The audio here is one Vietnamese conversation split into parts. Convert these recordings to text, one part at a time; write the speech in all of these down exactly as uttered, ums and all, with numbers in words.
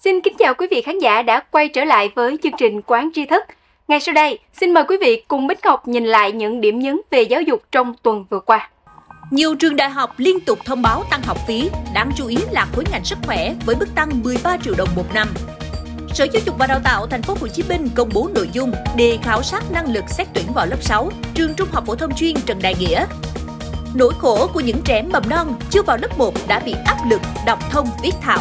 Xin kính chào quý vị khán giả đã quay trở lại với chương trình Quán Tri Thức. Ngay sau đây, xin mời quý vị cùng Bích Ngọc nhìn lại những điểm nhấn về giáo dục trong tuần vừa qua. Nhiều trường đại học liên tục thông báo tăng học phí, đáng chú ý là khối ngành sức khỏe với mức tăng mười ba triệu đồng một năm. Sở Giáo dục và Đào tạo Thành phố Hồ Chí Minh công bố nội dung đề khảo sát năng lực xét tuyển vào lớp sáu, trường Trung học phổ thông chuyên Trần Đại Nghĩa. Nỗi khổ của những trẻ mầm non chưa vào lớp một đã bị áp lực đọc thông viết thạo.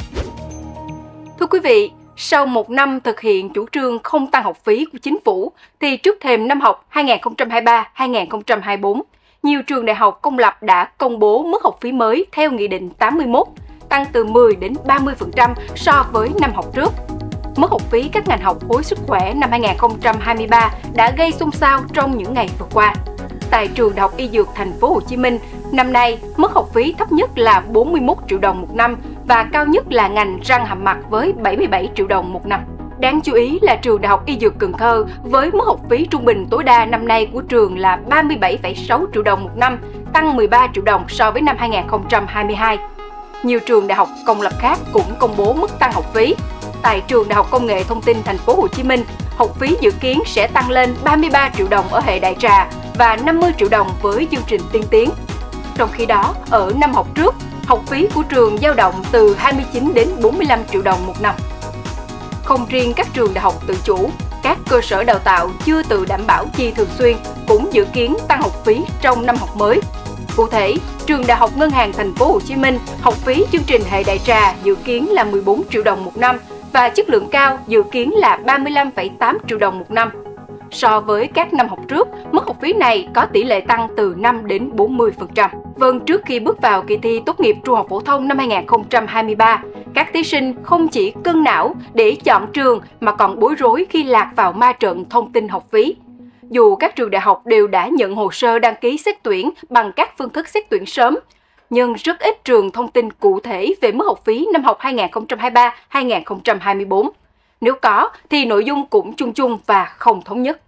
Thưa quý vị, sau một năm thực hiện chủ trương không tăng học phí của chính phủ, thì trước thềm năm học hai nghìn không trăm hai mươi ba hai nghìn không trăm hai mươi tư, nhiều trường đại học công lập đã công bố mức học phí mới theo Nghị định tám mươi mốt, tăng từ mười đến ba mươi phần trăm so với năm học trước. Mức học phí các ngành học khối sức khỏe năm hai nghìn không trăm hai mươi ba đã gây xôn xao trong những ngày vừa qua. Tại trường Đại học Y Dược Thành phố Hồ Chí Minh, năm nay mức học phí thấp nhất là bốn mươi mốt triệu đồng một năm và cao nhất là ngành răng hàm mặt với bảy mươi bảy triệu đồng một năm. Đáng chú ý là trường Đại học Y Dược Cần Thơ với mức học phí trung bình tối đa năm nay của trường là ba mươi bảy phẩy sáu triệu đồng một năm, tăng mười ba triệu đồng so với năm hai nghìn không trăm hai mươi hai. Nhiều trường đại học công lập khác cũng công bố mức tăng học phí. Tại trường Đại học Công nghệ Thông tin Thành phố Hồ Chí Minh, học phí dự kiến sẽ tăng lên ba mươi ba triệu đồng ở hệ đại trà và năm mươi triệu đồng với chương trình tiên tiến. Trong khi đó, ở năm học trước, học phí của trường dao động từ hai mươi chín đến bốn mươi lăm triệu đồng một năm. Không riêng các trường đại học tự chủ, các cơ sở đào tạo chưa tự đảm bảo chi thường xuyên cũng dự kiến tăng học phí trong năm học mới. Cụ thể, trường Đại học Ngân hàng Thành phố Hồ Chí Minh học phí chương trình hệ đại trà dự kiến là mười bốn triệu đồng một năm và chất lượng cao dự kiến là ba mươi lăm phẩy tám triệu đồng một năm. So với các năm học trước, mức học phí này có tỷ lệ tăng từ năm đến bốn mươi phần trăm. Vâng, trước khi bước vào kỳ thi tốt nghiệp trung học phổ thông năm hai nghìn không trăm hai mươi ba, các thí sinh không chỉ cân não để chọn trường mà còn bối rối khi lạc vào ma trận thông tin học phí. Dù các trường đại học đều đã nhận hồ sơ đăng ký xét tuyển bằng các phương thức xét tuyển sớm, nhưng rất ít trường thông tin cụ thể về mức học phí năm học hai nghìn không trăm hai mươi ba hai nghìn không trăm hai mươi tư. Nếu có, thì nội dung cũng chung chung và không thống nhất.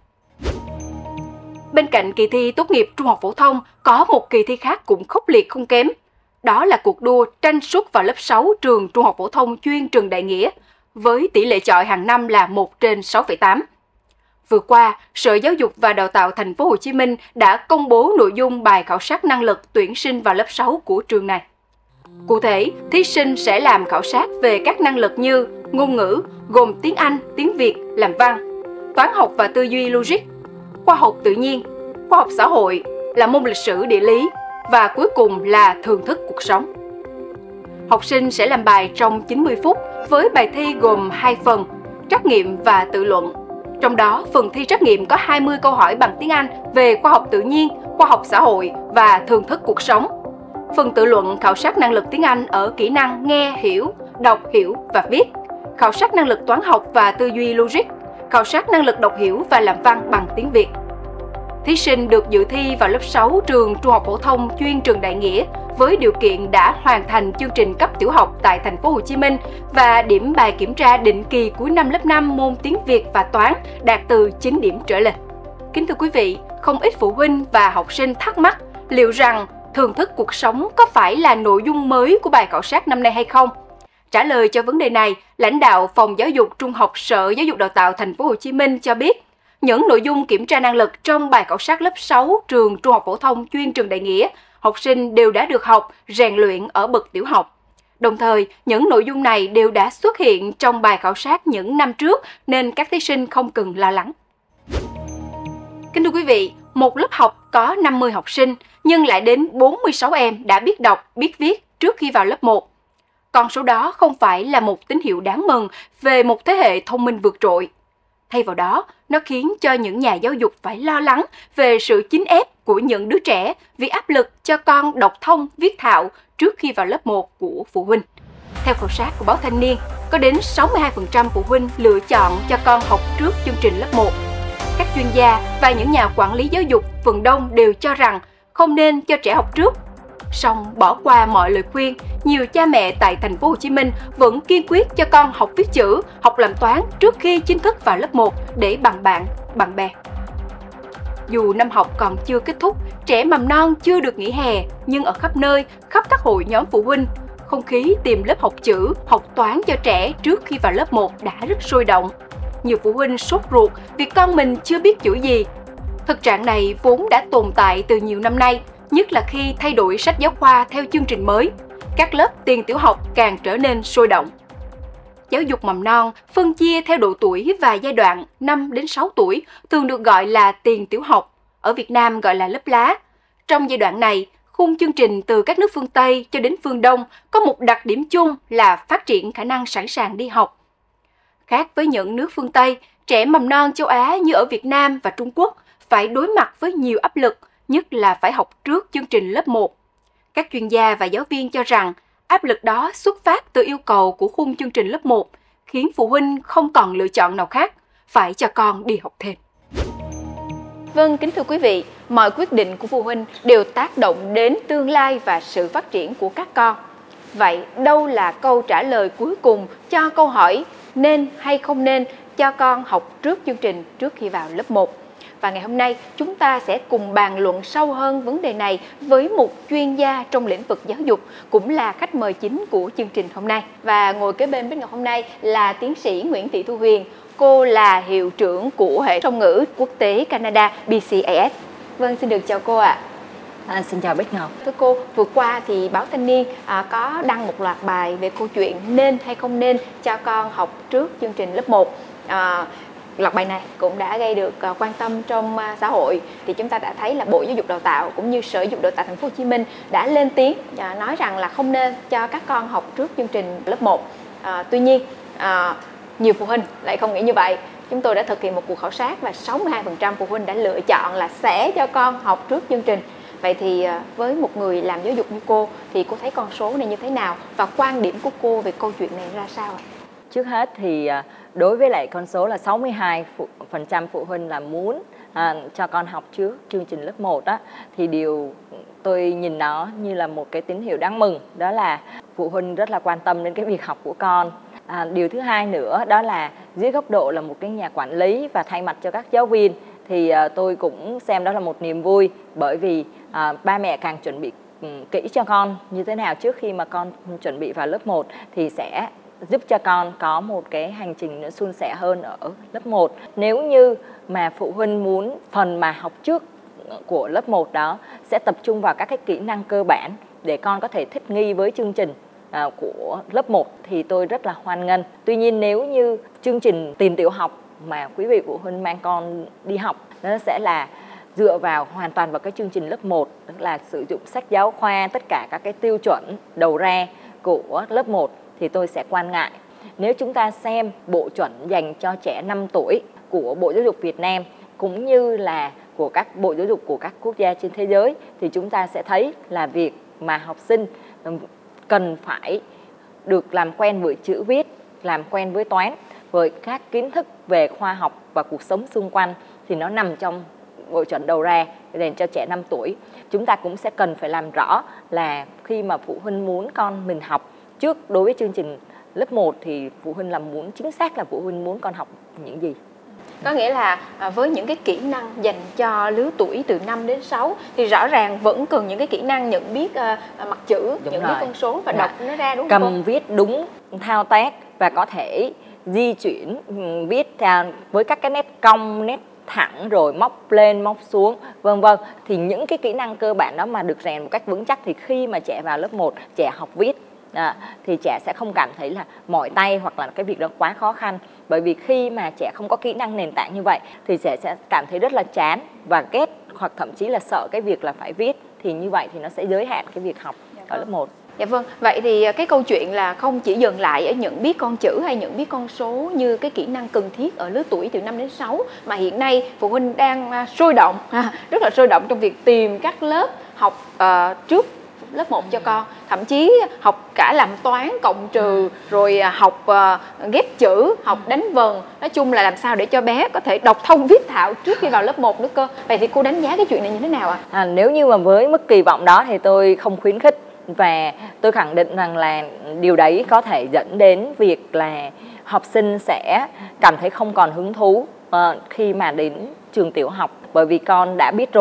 Bên cạnh kỳ thi tốt nghiệp trung học phổ thông, có một kỳ thi khác cũng khốc liệt không kém. Đó là cuộc đua tranh suất vào lớp sáu trường Trung học phổ thông chuyên Trần Đại Nghĩa, với tỷ lệ chọi hàng năm là một trên sáu phẩy tám. Vừa qua, Sở Giáo dục và Đào tạo Thành phố Hồ Chí Minh đã công bố nội dung bài khảo sát năng lực tuyển sinh vào lớp sáu của trường này. Cụ thể, thí sinh sẽ làm khảo sát về các năng lực như ngôn ngữ, gồm tiếng Anh, tiếng Việt, làm văn, toán học và tư duy logic, khoa học tự nhiên, khoa học xã hội là môn lịch sử địa lý và cuối cùng là thưởng thức cuộc sống. Học sinh sẽ làm bài trong chín mươi phút với bài thi gồm hai phần, trắc nghiệm và tự luận. Trong đó, phần thi trắc nghiệm có hai mươi câu hỏi bằng tiếng Anh về khoa học tự nhiên, khoa học xã hội và thưởng thức cuộc sống. Phần tự luận khảo sát năng lực tiếng Anh ở kỹ năng nghe, hiểu, đọc, hiểu và viết, khảo sát năng lực toán học và tư duy logic, khảo sát năng lực đọc hiểu và làm văn bằng tiếng Việt. Thí sinh được dự thi vào lớp sáu trường Trung học phổ thông chuyên Trần Đại Nghĩa với điều kiện đã hoàn thành chương trình cấp tiểu học tại Thành phố Hồ Chí Minh và điểm bài kiểm tra định kỳ cuối năm lớp năm môn tiếng Việt và toán đạt từ chín điểm trở lên. Kính thưa quý vị, không ít phụ huynh và học sinh thắc mắc liệu rằng thưởng thức cuộc sống có phải là nội dung mới của bài khảo sát năm nay hay không? Trả lời cho vấn đề này, lãnh đạo Phòng Giáo dục Trung học Sở Giáo dục Đào tạo Thành phố Hồ Chí Minh cho biết, những nội dung kiểm tra năng lực trong bài khảo sát lớp sáu trường Trung học phổ thông chuyên Trần Đại Nghĩa, học sinh đều đã được học, rèn luyện ở bậc tiểu học. Đồng thời, những nội dung này đều đã xuất hiện trong bài khảo sát những năm trước nên các thí sinh không cần lo lắng. Kính thưa quý vị, một lớp học có năm mươi học sinh nhưng lại đến bốn mươi sáu em đã biết đọc, biết viết trước khi vào lớp một. Con số đó không phải là một tín hiệu đáng mừng về một thế hệ thông minh vượt trội. Thay vào đó, nó khiến cho những nhà giáo dục phải lo lắng về sự chín ép của những đứa trẻ vì áp lực cho con đọc thông, viết thạo trước khi vào lớp một của phụ huynh. Theo khảo sát của báo Thanh niên, có đến sáu mươi hai phần trăm phụ huynh lựa chọn cho con học trước chương trình lớp một. Các chuyên gia và những nhà quản lý giáo dục phần đông đều cho rằng không nên cho trẻ học trước. Song bỏ qua mọi lời khuyên, nhiều cha mẹ tại Thành phố Hồ Chí Minh vẫn kiên quyết cho con học viết chữ, học làm toán trước khi chính thức vào lớp một để bằng bạn, bằng bè. Dù năm học còn chưa kết thúc, trẻ mầm non chưa được nghỉ hè, nhưng ở khắp nơi, khắp các hội nhóm phụ huynh, không khí tìm lớp học chữ, học toán cho trẻ trước khi vào lớp một đã rất sôi động. Nhiều phụ huynh sốt ruột vì con mình chưa biết chữ gì. Thực trạng này vốn đã tồn tại từ nhiều năm nay, nhất là khi thay đổi sách giáo khoa theo chương trình mới. Các lớp tiền tiểu học càng trở nên sôi động. Giáo dục mầm non phân chia theo độ tuổi và giai đoạn năm đến sáu tuổi, thường được gọi là tiền tiểu học, ở Việt Nam gọi là lớp lá. Trong giai đoạn này, khung chương trình từ các nước phương Tây cho đến phương Đông có một đặc điểm chung là phát triển khả năng sẵn sàng đi học. Khác với những nước phương Tây, trẻ mầm non châu Á như ở Việt Nam và Trung Quốc phải đối mặt với nhiều áp lực, nhất là phải học trước chương trình lớp một. Các chuyên gia và giáo viên cho rằng áp lực đó xuất phát từ yêu cầu của khung chương trình lớp một, khiến phụ huynh không còn lựa chọn nào khác, phải cho con đi học thêm. Vâng, kính thưa quý vị, mọi quyết định của phụ huynh đều tác động đến tương lai và sự phát triển của các con. Vậy đâu là câu trả lời cuối cùng cho câu hỏi nên hay không nên cho con học trước chương trình trước khi vào lớp một? Và ngày hôm nay chúng ta sẽ cùng bàn luận sâu hơn vấn đề này với một chuyên gia trong lĩnh vực giáo dục, cũng là khách mời chính của chương trình hôm nay. Và ngồi kế bên Bích Ngọc hôm nay là tiến sĩ Nguyễn Thị Thu Huyền. Cô là hiệu trưởng của hệ song ngữ quốc tế Canada B C A S. Vâng, xin được chào cô ạ. À, xin chào Bích Ngọc. Thưa cô, vừa qua thì báo Thanh niên à, có đăng một loạt bài về câu chuyện nên hay không nên cho con học trước chương trình lớp một. À, loạt bài này cũng đã gây được uh, quan tâm trong uh, xã hội. Thì chúng ta đã thấy là Bộ Giáo dục Đào tạo cũng như Sở Giáo dục Đào tạo Thành phố Hồ Chí Minh đã lên tiếng uh, nói rằng là không nên cho các con học trước chương trình lớp một. Uh, tuy nhiên uh, nhiều phụ huynh lại không nghĩ như vậy. Chúng tôi đã thực hiện một cuộc khảo sát và sáu mươi hai phần trăm phụ huynh đã lựa chọn là sẽ cho con học trước chương trình. Vậy thì uh, với một người làm giáo dục như cô thì cô thấy con số này như thế nào và quan điểm của cô về câu chuyện này ra sao ạ? Trước hết thì đối với lại con số là sáu mươi hai phần trăm phụ huynh là muốn à, cho con học trước chương trình lớp một á, thì điều tôi nhìn nó như là một cái tín hiệu đáng mừng, đó là phụ huynh rất là quan tâm đến cái việc học của con. À, điều thứ hai nữa đó là dưới góc độ là một cái nhà quản lý và thay mặt cho các giáo viên thì à, tôi cũng xem đó là một niềm vui, bởi vì à, ba mẹ càng chuẩn bị um, kỹ cho con như thế nào trước khi mà con chuẩn bị vào lớp một thì sẽ giúp cho con có một cái hành trình nó suôn sẻ hơn ở lớp một. Nếu như mà phụ huynh muốn phần mà học trước của lớp một đó sẽ tập trung vào các cái kỹ năng cơ bản để con có thể thích nghi với chương trình à, của lớp một thì tôi rất là hoan nghênh. Tuy nhiên nếu như chương trình tiền tiểu học mà quý vị phụ huynh mang con đi học nó sẽ là dựa vào hoàn toàn vào cái chương trình lớp một, tức là sử dụng sách giáo khoa, tất cả các cái tiêu chuẩn đầu ra của lớp một, thì tôi sẽ quan ngại. Nếu chúng ta xem bộ chuẩn dành cho trẻ năm tuổi của Bộ Giáo dục Việt Nam cũng như là của các bộ giáo dục của các quốc gia trên thế giới thì chúng ta sẽ thấy là việc mà học sinh cần phải được làm quen với chữ viết, làm quen với toán, với các kiến thức về khoa học và cuộc sống xung quanh thì nó nằm trong bộ chuẩn đầu ra dành cho trẻ năm tuổi. Chúng ta cũng sẽ cần phải làm rõ là khi mà phụ huynh muốn con mình học trước đối với chương trình lớp một thì phụ huynh là muốn chính xác là phụ huynh muốn con học những gì. Có nghĩa là với những cái kỹ năng dành cho lứa tuổi từ năm đến sáu thì rõ ràng vẫn cần những cái kỹ năng nhận biết uh, mặt chữ, đúng nhận rồi. biết con số và Đúng đọc rồi. nó ra, đúng Cầm không? Cầm viết đúng thao tác và có thể di chuyển viết với các cái nét cong, nét thẳng rồi móc lên móc xuống vân vân, thì những cái kỹ năng cơ bản đó mà được rèn một cách vững chắc thì khi mà trẻ vào lớp một trẻ học viết À, thì trẻ sẽ không cảm thấy là mỏi tay hoặc là cái việc đó quá khó khăn. Bởi vì khi mà trẻ không có kỹ năng nền tảng như vậy thì trẻ sẽ cảm thấy rất là chán và ghét hoặc thậm chí là sợ cái việc là phải viết, thì như vậy thì nó sẽ giới hạn cái việc học dạ ở lớp một. Dạ vâng, vậy thì cái câu chuyện là không chỉ dừng lại ở nhận biết con chữ hay nhận biết con số như cái kỹ năng cần thiết ở lứa tuổi từ năm đến sáu, mà hiện nay phụ huynh đang sôi động, rất là sôi động trong việc tìm các lớp học uh, trước lớp một cho con, thậm chí học cả làm toán cộng trừ, rồi học uh, ghép chữ, học đánh vần, nói chung là làm sao để cho bé có thể đọc thông viết thạo trước khi vào lớp một nữa cơ. Vậy thì cô đánh giá cái chuyện này như thế nào ạ? À? À, nếu như mà với mức kỳ vọng đó thì tôi không khuyến khích, và tôi khẳng định rằng là điều đấy có thể dẫn đến việc là học sinh sẽ cảm thấy không còn hứng thú uh, khi mà đến trường tiểu học, bởi vì con đã biết rồi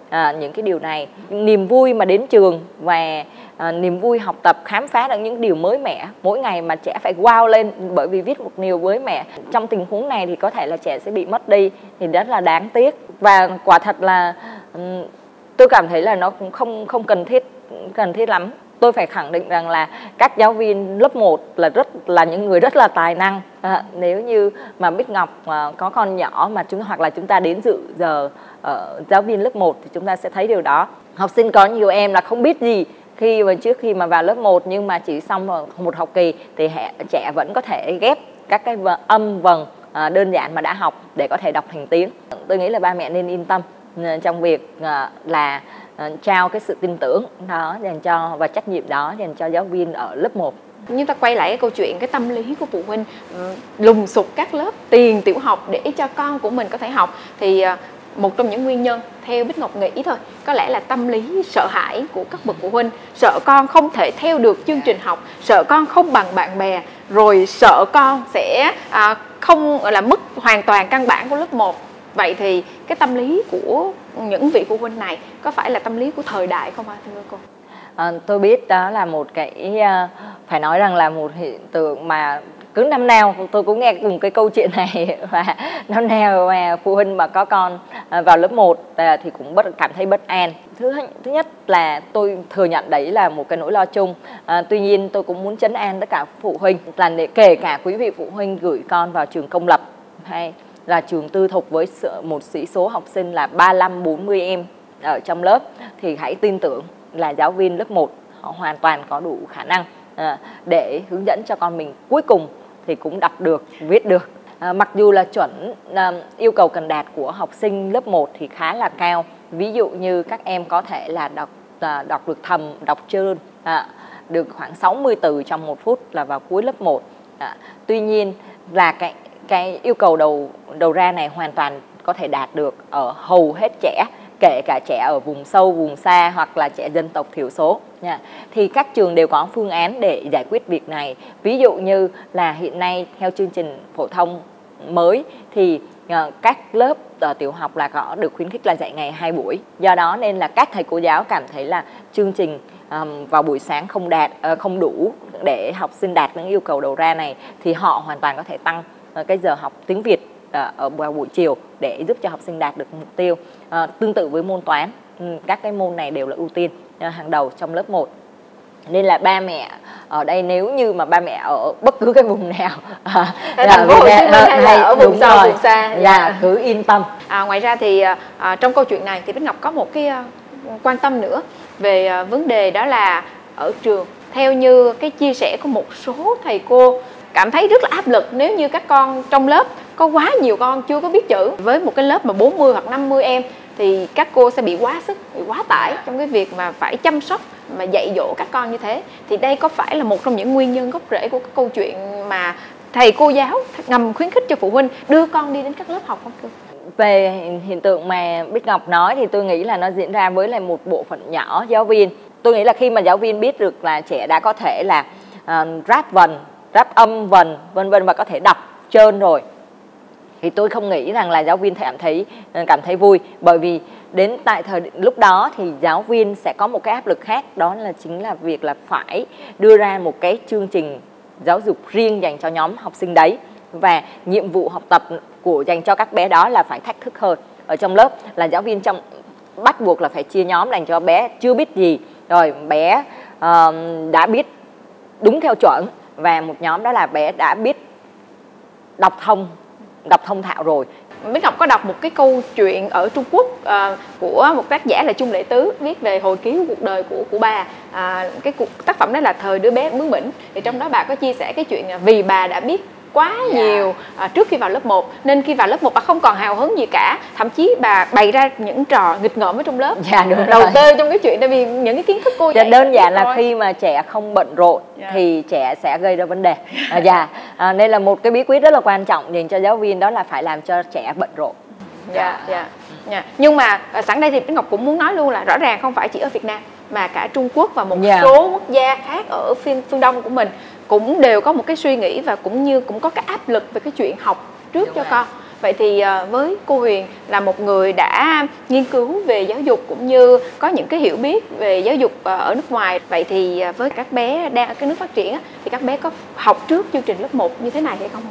à, những cái điều này. Niềm vui mà đến trường và à, niềm vui học tập, khám phá được những điều mới mẻ mỗi ngày mà trẻ phải wow lên bởi vì viết một điều mới mẻ. Trong tình huống này thì có thể là trẻ sẽ bị mất đi, thì rất là đáng tiếc. Và quả thật là um, tôi cảm thấy là nó cũng không không cần thiết cần thiết lắm. Tôi phải khẳng định rằng là các giáo viên lớp một là rất là những người rất là tài năng. À, nếu như mà Bích Ngọc à, có con nhỏ mà chúng hoặc là chúng ta đến dự giờ ở giáo viên lớp một thì chúng ta sẽ thấy điều đó. Học sinh có nhiều em là không biết gì khi mà trước khi mà vào lớp một, nhưng mà chỉ xong một học kỳ thì trẻ vẫn có thể ghép các cái âm vần à, đơn giản mà đã học để có thể đọc thành tiếng. Tôi nghĩ là ba mẹ nên yên tâm trong việc à, là à, trao cái sự tin tưởng đó dành cho và trách nhiệm đó dành cho giáo viên ở lớp một. Chúng ta quay lại cái câu chuyện cái tâm lý của phụ huynh lùng sục các lớp tiền tiểu học để cho con của mình có thể học, thì một trong những nguyên nhân theo Bích Ngọc nghĩ thôi có lẽ là tâm lý sợ hãi của các bậc phụ huynh, sợ con không thể theo được chương trình học, sợ con không bằng bạn bè, rồi sợ con sẽ à, không gọi là mất hoàn toàn căn bản của lớp một. Vậy thì cái tâm lý của những vị phụ huynh này có phải là tâm lý của thời đại không ạ thưa cô? À, tôi biết đó là một cái phải nói rằng là một hiện tượng mà cứ năm nào tôi cũng nghe cùng cái câu chuyện này, và năm nào mà phụ huynh mà có con vào lớp một thì cũng bất cảm thấy bất an. Thứ thứ nhất là tôi thừa nhận đấy là một cái nỗi lo chung. À, tuy nhiên tôi cũng muốn trấn an tất cả phụ huynh là để kể cả quý vị phụ huynh gửi con vào trường công lập hay là trường tư thục với một sĩ số học sinh là ba mươi lăm bốn mươi em ở trong lớp thì hãy tin tưởng là giáo viên lớp một họ hoàn toàn có đủ khả năng à, để hướng dẫn cho con mình cuối cùng thì cũng đọc được, viết được. À, mặc dù là chuẩn à, yêu cầu cần đạt của học sinh lớp một thì khá là cao. Ví dụ như các em có thể là đọc à, đọc được thầm, đọc trơn à, được khoảng sáu mươi từ trong một phút là vào cuối lớp một. À, tuy nhiên là cái cái yêu cầu đầu đầu ra này hoàn toàn có thể đạt được ở hầu hết trẻ, kể cả trẻ ở vùng sâu, vùng xa hoặc là trẻ dân tộc thiểu số nha. Thì các trường đều có phương án để giải quyết việc này. Ví dụ như là hiện nay theo chương trình phổ thông mới thì uh, các lớp uh, tiểu học là có được khuyến khích là dạy ngày hai buổi. Do đó nên là các thầy cô giáo cảm thấy là chương trình um, vào buổi sáng không đạt uh, không đủ để học sinh đạt những yêu cầu đầu ra này thì họ hoàn toàn có thể tăng uh, cái giờ học tiếng Việt ở vào buổi chiều để giúp cho học sinh đạt được mục tiêu. À, tương tự với môn toán, các cái môn này đều là ưu tiên hàng đầu trong lớp một. Nên là ba mẹ ở đây nếu như mà ba mẹ ở bất cứ cái vùng nào à, ở thành phố Hồ Chí Minh hay là ở vùng sâu vùng xa là cứ yên tâm. À, ngoài ra thì à, trong câu chuyện này thì Bích Ngọc có một cái à, quan tâm nữa về à, vấn đề đó là ở trường, theo như cái chia sẻ của một số thầy cô cảm thấy rất là áp lực nếu như các con trong lớp có quá nhiều con chưa có biết chữ. Với một cái lớp mà bốn mươi hoặc năm mươi em thì các cô sẽ bị quá sức, bị quá tải trong cái việc mà phải chăm sóc, mà dạy dỗ các con như thế. Thì đây có phải là một trong những nguyên nhân gốc rễ của cái câu chuyện mà thầy cô giáo ngầm khuyến khích cho phụ huynh đưa con đi đến các lớp học không thưa? Về hiện tượng mà Bích Ngọc nói thì tôi nghĩ là nó diễn ra với lại một bộ phận nhỏ giáo viên. Tôi nghĩ là khi mà giáo viên biết được là trẻ đã có thể là uh, ráp vần, ráp âm vần vân vân và có thể đọc trơn rồi thì tôi không nghĩ rằng là giáo viên cảm thấy cảm thấy vui, bởi vì đến tại thời lúc đó thì giáo viên sẽ có một cái áp lực khác, đó là chính là việc là phải đưa ra một cái chương trình giáo dục riêng dành cho nhóm học sinh đấy, và nhiệm vụ học tập của dành cho các bé đó là phải thách thức hơn. Ở trong lớp là giáo viên trong bắt buộc là phải chia nhóm dành cho bé chưa biết gì rồi bé uh, đã biết đúng theo chuẩn, và một nhóm đó là bé đã biết đọc thông đọc thông thạo rồi. Bích Ngọc có đọc một cái câu chuyện ở Trung Quốc uh, của một tác giả là Chung Lệ Tứ, viết về hồi ký cuộc đời của của bà. À, cái cuộc tác phẩm đó là Thời đứa bé bướng bỉnh. Thì trong đó bà có chia sẻ cái chuyện vì bà đã biết quá nhiều à, trước khi vào lớp một, nên khi vào lớp một bà không còn hào hứng gì cả, thậm chí bà bày ra những trò nghịch ngợm ở trong lớp, dạ, đúng đầu rồi. tê trong cái chuyện, tại vì những cái kiến thức cô dạ, dạy đơn giản là thôi. Khi mà trẻ không bận rộn yeah. thì trẻ sẽ gây ra vấn đề. à, dạ à, nên là một cái bí quyết rất là quan trọng dành cho giáo viên đó là phải làm cho trẻ bận rộn. Dạ, dạ, dạ. Nhưng mà sẵn đây thì Bích Ngọc cũng muốn nói luôn là rõ ràng không phải chỉ ở Việt Nam mà cả Trung Quốc và một yeah. số quốc gia khác ở phương phương Đông của mình cũng đều có một cái suy nghĩ và cũng như cũng có cái áp lực về cái chuyện học trước Đúng cho rồi. con. Vậy thì với cô Huyền là một người đã nghiên cứu về giáo dục cũng như có những cái hiểu biết về giáo dục ở nước ngoài, vậy thì với các bé đang ở cái nước phát triển thì các bé có học trước chương trình lớp một như thế này hay không?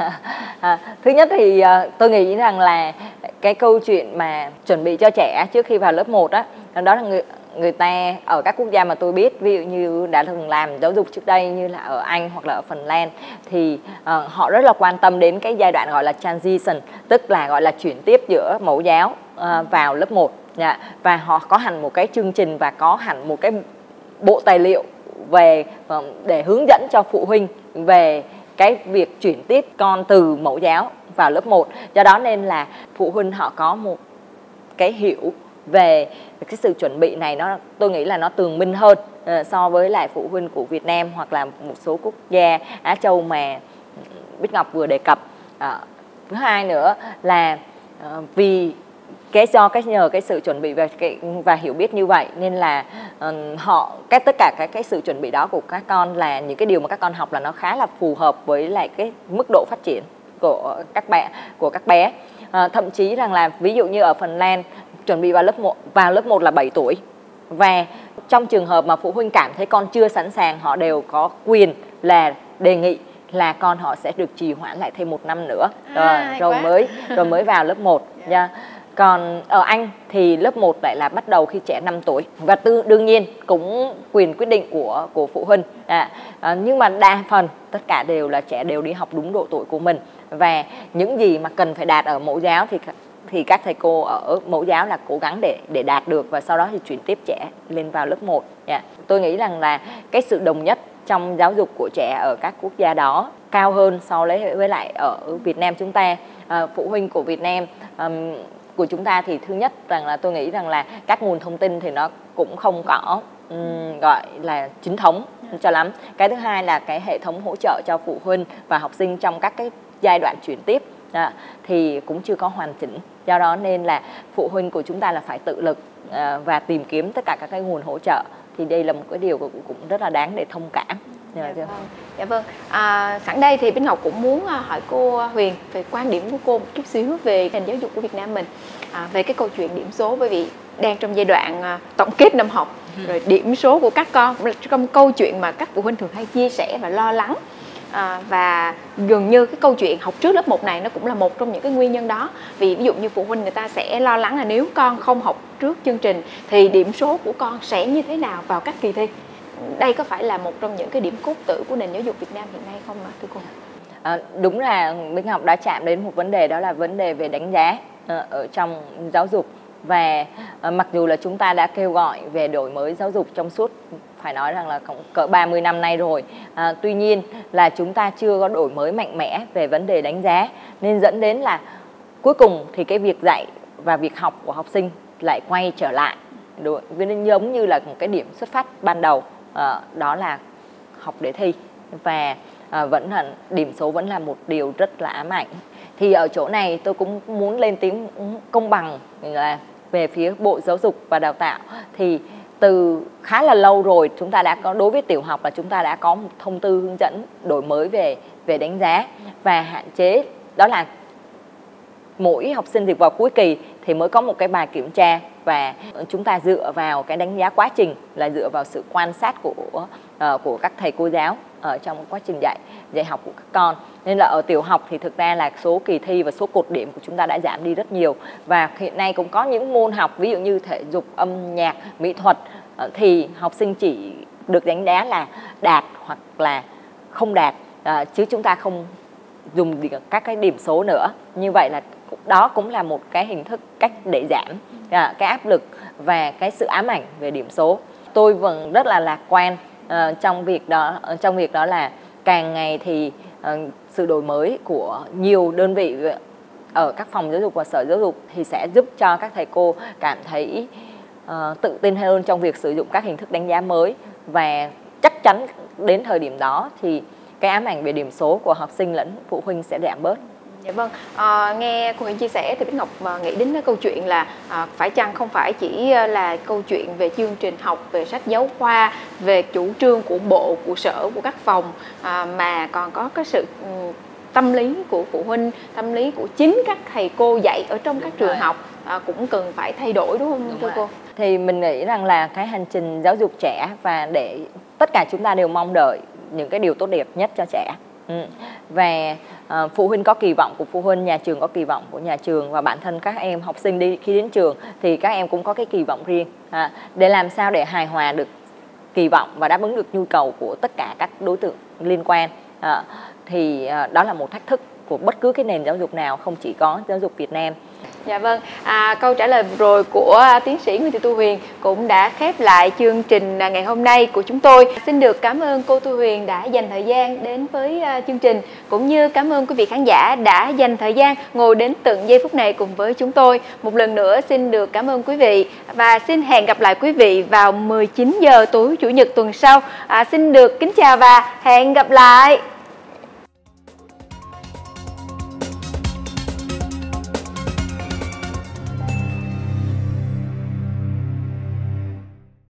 À, thứ nhất thì tôi nghĩ rằng là cái câu chuyện mà chuẩn bị cho trẻ trước khi vào lớp một á, đó là người người ta ở các quốc gia mà tôi biết, ví dụ như đã từng làm giáo dục trước đây như là ở Anh hoặc là ở Phần Lan, thì uh, họ rất là quan tâm đến cái giai đoạn gọi là transition, tức là gọi là chuyển tiếp giữa mẫu giáo uh, vào lớp một. Yeah. Và họ có hẳn một cái chương trình và có hẳn một cái bộ tài liệu về uh, để hướng dẫn cho phụ huynh về cái việc chuyển tiếp con từ mẫu giáo vào lớp một. Do đó nên là phụ huynh họ có một cái hiểu về cái sự chuẩn bị này, nó tôi nghĩ là nó tường minh hơn uh, so với lại phụ huynh của Việt Nam hoặc là một số quốc gia Á Châu mà Bích Ngọc vừa đề cập. Uh, thứ hai nữa là uh, vì cái do cái nhờ cái sự chuẩn bị và cái và hiểu biết như vậy nên là uh, họ cái tất cả cái cái sự chuẩn bị đó của các con là những cái điều mà các con học là nó khá là phù hợp với lại cái mức độ phát triển của các bạn của các bé. Uh, thậm chí rằng là ví dụ như ở Phần Lan chuẩn bị vào lớp một vào lớp một là bảy tuổi, và trong trường hợp mà phụ huynh cảm thấy con chưa sẵn sàng, họ đều có quyền là đề nghị là con họ sẽ được trì hoãn lại thêm một năm nữa rồi, à, rồi mới rồi mới vào lớp một nha. Còn ở Anh thì lớp một lại là bắt đầu khi trẻ năm tuổi, và tư, đương nhiên cũng quyền quyết định của của phụ huynh. À, à, nhưng mà đa phần tất cả đều là trẻ đều đi học đúng độ tuổi của mình, và những gì mà cần phải đạt ở mẫu giáo thì thì các thầy cô ở mẫu giáo là cố gắng để để đạt được, và sau đó thì chuyển tiếp trẻ lên vào lớp một. Yeah. Tôi nghĩ rằng là cái sự đồng nhất trong giáo dục của trẻ ở các quốc gia đó cao hơn so với với lại ở Việt Nam chúng ta. À, phụ huynh của Việt Nam um, của chúng ta thì thứ nhất rằng là tôi nghĩ rằng là các nguồn thông tin thì nó cũng không có um, gọi là chính thống cho lắm. Cái thứ hai là cái hệ thống hỗ trợ cho phụ huynh và học sinh trong các cái giai đoạn chuyển tiếp à, thì cũng chưa có hoàn chỉnh. Do đó nên là phụ huynh của chúng ta là phải tự lực à, và tìm kiếm tất cả các cái nguồn hỗ trợ. Thì đây là một cái điều cũng, cũng rất là đáng để thông cảm. Dạ vâng. Dạ vâng. À, sẵn đây thì Bích Ngọc cũng muốn hỏi cô Huyền về quan điểm của cô một chút xíu về nền giáo dục của Việt Nam mình, à, về cái câu chuyện điểm số, bởi vì đang trong giai đoạn à, tổng kết năm học, rồi điểm số của các con cũng là trong câu chuyện mà các phụ huynh thường hay chia sẻ và lo lắng. À, và gần như cái câu chuyện học trước lớp một này nó cũng là một trong những cái nguyên nhân đó. Vì ví dụ như phụ huynh người ta sẽ lo lắng là nếu con không học trước chương trình thì điểm số của con sẽ như thế nào vào các kỳ thi. Đây có phải là một trong những cái điểm cốt tử của nền giáo dục Việt Nam hiện nay không ạ thưa cô? À, đúng là Bích Ngọc đã chạm đến một vấn đề, đó là vấn đề về đánh giá uh, ở trong giáo dục. Và uh, mặc dù là chúng ta đã kêu gọi về đổi mới giáo dục trong suốt phải nói rằng là cỡ ba mươi năm nay rồi, à, tuy nhiên là chúng ta chưa có đổi mới mạnh mẽ về vấn đề đánh giá, nên dẫn đến là cuối cùng thì cái việc dạy và việc học của học sinh lại quay trở lại đối, giống như là một cái điểm xuất phát ban đầu, à, đó là học để thi, và à, vẫn là điểm số vẫn là một điều rất là ám ảnh. Thì ở chỗ này tôi cũng muốn lên tiếng công bằng là về phía Bộ Giáo dục và Đào tạo, thì từ khá là lâu rồi chúng ta đã có, đối với tiểu học là chúng ta đã có một thông tư hướng dẫn đổi mới về về đánh giá, và hạn chế đó là mỗi học sinh thì vào cuối kỳ thì mới có một cái bài kiểm tra, và chúng ta dựa vào cái đánh giá quá trình là dựa vào sự quan sát của uh, của các thầy cô giáo ở trong quá trình dạy dạy học của các con. Nên là ở tiểu học thì thực ra là số kỳ thi và số cột điểm của chúng ta đã giảm đi rất nhiều, và hiện nay cũng có những môn học ví dụ như thể dục, âm nhạc, mỹ thuật uh, thì học sinh chỉ được đánh giá là đạt hoặc là không đạt, uh, chứ chúng ta không dùng các cái điểm số nữa. Như vậy là đó cũng là một cái hình thức cách để giảm à, cái áp lực và cái sự ám ảnh về điểm số. Tôi vẫn rất là lạc quan uh, trong việc đó trong việc đó là càng ngày thì uh, sự đổi mới của nhiều đơn vị ở các phòng giáo dục và sở giáo dục thì sẽ giúp cho các thầy cô cảm thấy uh, tự tin hơn trong việc sử dụng các hình thức đánh giá mới, và chắc chắn đến thời điểm đó thì cái ám ảnh về điểm số của học sinh lẫn phụ huynh sẽ giảm bớt. Dạ vâng, à, nghe cô Huyền chia sẻ thì Bích Ngọc nghĩ đến cái câu chuyện là à, phải chăng không phải chỉ là câu chuyện về chương trình học, về sách giáo khoa, về chủ trương của bộ, của sở, của các phòng, à, mà còn có cái sự tâm lý của phụ huynh, tâm lý của chính các thầy cô dạy ở trong các trường học à, cũng cần phải thay đổi, đúng không thưa cô? Thì mình nghĩ rằng là cái hành trình giáo dục trẻ, và để tất cả chúng ta đều mong đợi những cái điều tốt đẹp nhất cho trẻ. Ừ. Và uh, phụ huynh có kỳ vọng của phụ huynh, nhà trường có kỳ vọng của nhà trường, và bản thân các em học sinh đi khi đến trường thì các em cũng có cái kỳ vọng riêng, à, để làm sao để hài hòa được kỳ vọng và đáp ứng được nhu cầu của tất cả các đối tượng liên quan. À, thì uh, đó là một thách thức của bất cứ cái nền giáo dục nào, không chỉ có giáo dục Việt Nam. Dạ vâng, à, câu trả lời rồi của tiến sĩ Nguyễn Thị Thu Huyền cũng đã khép lại chương trình ngày hôm nay của chúng tôi. Xin được cảm ơn cô Thu Huyền đã dành thời gian đến với chương trình, cũng như cảm ơn quý vị khán giả đã dành thời gian ngồi đến tận giây phút này cùng với chúng tôi. Một lần nữa xin được cảm ơn quý vị và xin hẹn gặp lại quý vị vào mười chín giờ tối Chủ nhật tuần sau. À, xin được kính chào và hẹn gặp lại.